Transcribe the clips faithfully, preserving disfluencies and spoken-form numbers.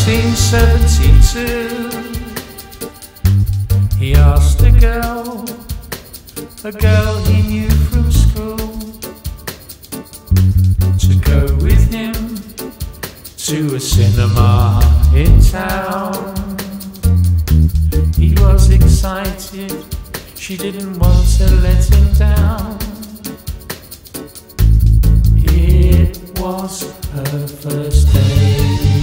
nineteen seventy-two, he asked a girl, a girl he knew from school, to go with him to a cinema in town. He was excited, she didn't want to let him down. It was her first date.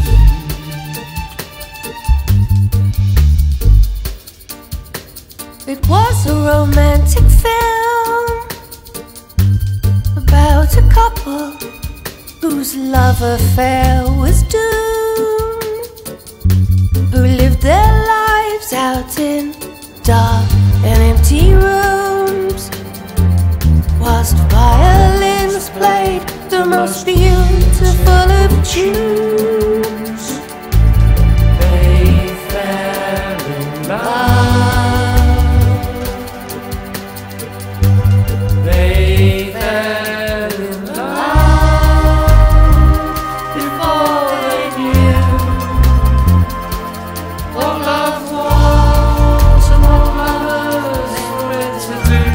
It was a romantic film about a couple whose love affair was doomed, who lived their lives out in dark and empty rooms, whilst violins played the most beautiful of tunes. They fell in love. They fell in love before they knew what love was and what lovers were meant to do.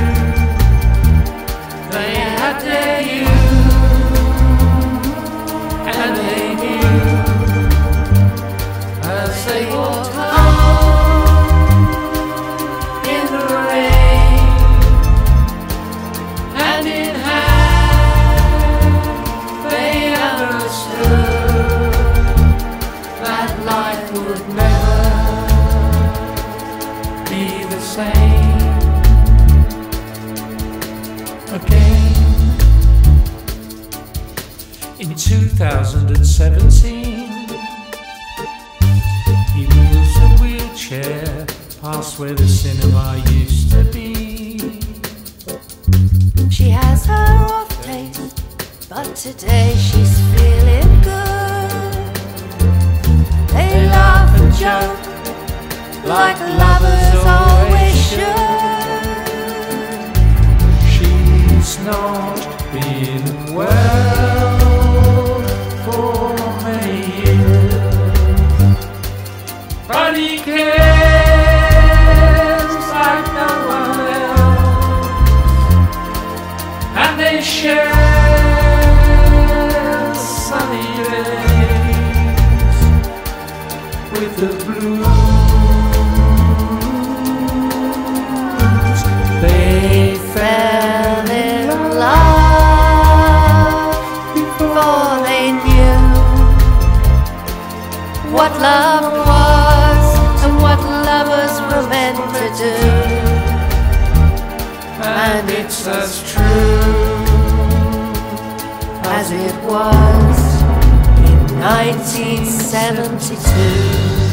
They had their youth, and they knew as they walked home in the rain, hand in hand, they understood that life would never be the same again. In two thousand seventeen, he moves a wheelchair past where the cinema used to be. She has her off days, but today she's feeling good. They laugh and joke like lovers always should. She's not been well for many years, but he cares like no one else, and they share sunny days with the blues. They Fell in love before they knew what love was and what lovers were meant to do. and it's as true as it was in nineteen seventy-two.